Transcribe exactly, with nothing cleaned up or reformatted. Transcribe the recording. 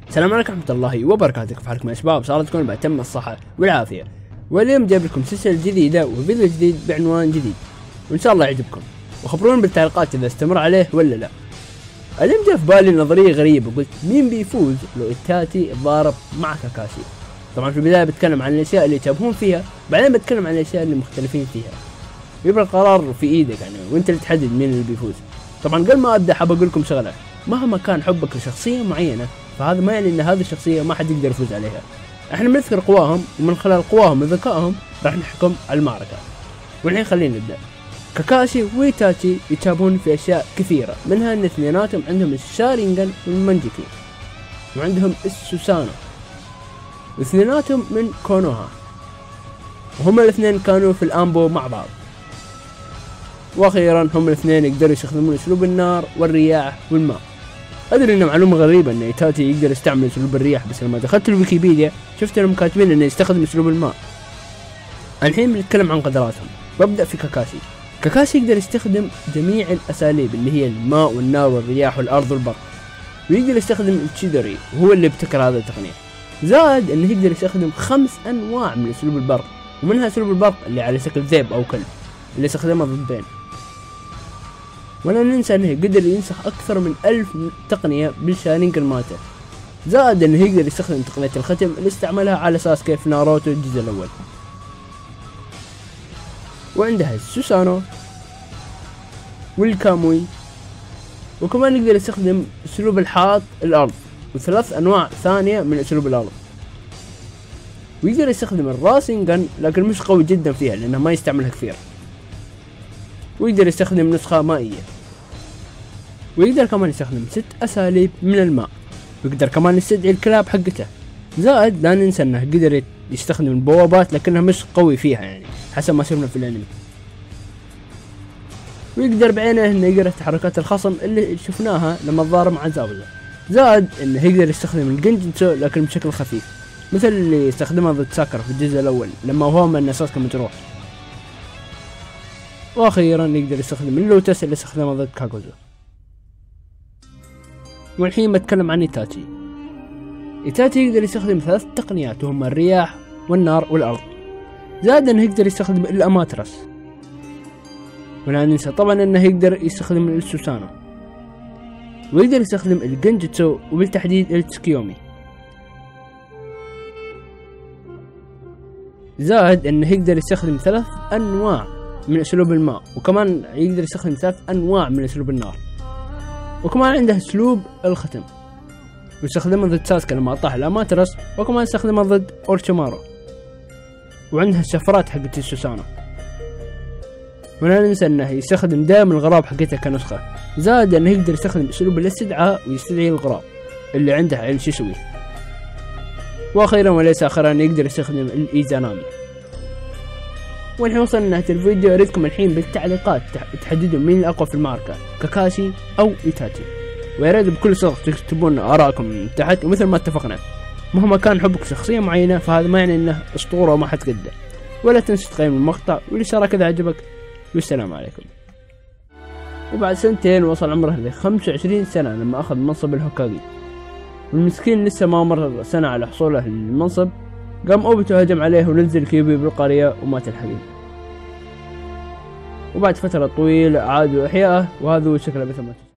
السلام عليكم ورحمة الله وبركاته. كيف حالكم يا شباب؟ صارت تكون بأتم الصحة والعافية، واليوم جايب لكم سلسلة جديدة وفيديو جديد بعنوان جديد، وإن شاء الله يعجبكم. وخبرونا بالتعليقات إذا استمر عليه ولا لا. اليوم جاء في بالي نظرية غريبة، قلت مين بيفوز لو إيتاتي ضارب مع كاكاشي؟ طبعا في البداية بتكلم عن الأشياء اللي يشابهون فيها، بعدين بتكلم عن الأشياء اللي مختلفين فيها. يبقى القرار في إيدك يعني، وأنت اللي تحدد مين اللي بيفوز. طبعا قبل ما أبدأ حاب أقول لكم شغلة، مهما كان حبك لشخصية معينة فهذا ما يعني ان هذه الشخصية ما حد يقدر يفوز عليها. احنا بنذكر قواهم، ومن خلال قواهم وذكائهم راح نحكم على المعركة. والحين خلينا نبدأ. كاكاشي وإيتاتي يتشابهون في اشياء كثيرة، منها ان اثنيناتهم عندهم الشارينغان والمانجيكي، وعندهم السوسانو، واثنيناتهم من كونوها، وهم الاثنين كانوا في الامبو مع بعض. واخيرا هم الاثنين يقدروا يستخدمون اسلوب النار والرياح والماء. ادري انه معلومه غريبه ان إيتاتي يقدر يستعمل اسلوب الرياح، بس لما دخلت الويكيبيديا شفت انهم كاتبين انه يستخدم اسلوب الماء. الحين بنتكلم عن قدراتهم. ببدا في كاكاشي. كاكاشي يقدر يستخدم جميع الاساليب اللي هي الماء والنار والرياح والارض والبرق، ويقدر يستخدم التشيدوري وهو اللي ابتكر هذا التقنيه. زائد انه يقدر يستخدم خمس انواع من اسلوب البرق، ومنها اسلوب البرق اللي على شكل ذئب او كلب اللي استخدمه ضدين. ولا ننسى انه قدر ينسخ اكثر من ألف تقنية بالشارينغان مالته. زائد انه يقدر يستخدم تقنية الختم اللي استعملها على ساسكي في ناروتو الجزء الاول. وعندها السوسانو والكاموي، وكمان يقدر يستخدم اسلوب الحاط الارض وثلاث انواع ثانية من اسلوب الارض. ويقدر يستخدم الراسينغان لكن مش قوي جدا فيها لانه ما يستعملها كثير. ويقدر يستخدم نسخة مائية، ويقدر كمان يستخدم ست أساليب من الماء، ويقدر كمان يستدعي الكلاب حقته. زائد لا ننسى انه قدر يستخدم البوابات لكنها مش قوي فيها يعني حسب ما شفنا في الانمي. ويقدر بعينه انه يقرأ تحركات الخصم اللي شفناها لما تضارب مع زاوزا. زائد انه يقدر يستخدم الجنجنسو لكن بشكل خفيف، مثل اللي استخدمه ضد ساكرا في الجزء الاول لما وهم ان ساسكا مجروح. واخيرا يقدر يستخدم اللوتس اللي استخدمه ضد كاغوزو. والحين بتكلم عن إيتاتي. إيتاتي يقدر يستخدم ثلاث تقنيات وهما الرياح والنار والارض. زائد انه يقدر يستخدم الاماترس. ولا ننسى طبعا انه يقدر يستخدم السوسانو، ويقدر يستخدم الجنجتسو وبالتحديد التسكيومي. زائد انه يقدر يستخدم ثلاث انواع من اسلوب الماء، وكمان يقدر يستخدم ثلاث انواع من اسلوب النار. وكمان عنده اسلوب الختم، ويستخدمه ضد ساسكا لما طاح الاماترس، وكمان يستخدمه ضد اورتشيمارو. وعندها الشفرات حقت السوسانو. ولا ننسى انه يستخدم دائما الغراب حقتها كنسخة. زائد انه يقدر يستخدم اسلوب الاستدعاء ويستدعي الغراب اللي عنده عين شيسوي. واخيرا وليس اخرا يقدر يستخدم الايزانامي. والحين وصلنا لنهاية الفيديو. اريدكم الحين بالتعليقات تحددوا مين الاقوى في المعركة، كاكاشي او إيتاتي. ويا ريت بكل صدق تكتبون ارائكم تحت. ومثل ما اتفقنا، مهما كان حبك شخصية معينة فهذا ما يعني انه اسطورة وما حد قده. ولا تنسى تقيم المقطع والاشتراك اذا عجبك، والسلام عليكم. وبعد سنتين وصل عمره ل خمسة وعشرين سنة لما اخذ منصب الهوكاجي، والمسكين لسه ما مر سنة على حصوله للمنصب، قام اوبيتو هجم عليه ونزل كيوبي بالقرية ومات الحبيب. وبعد فترة طويلة عادوا احياءه، وهذا هو شكله مثل ما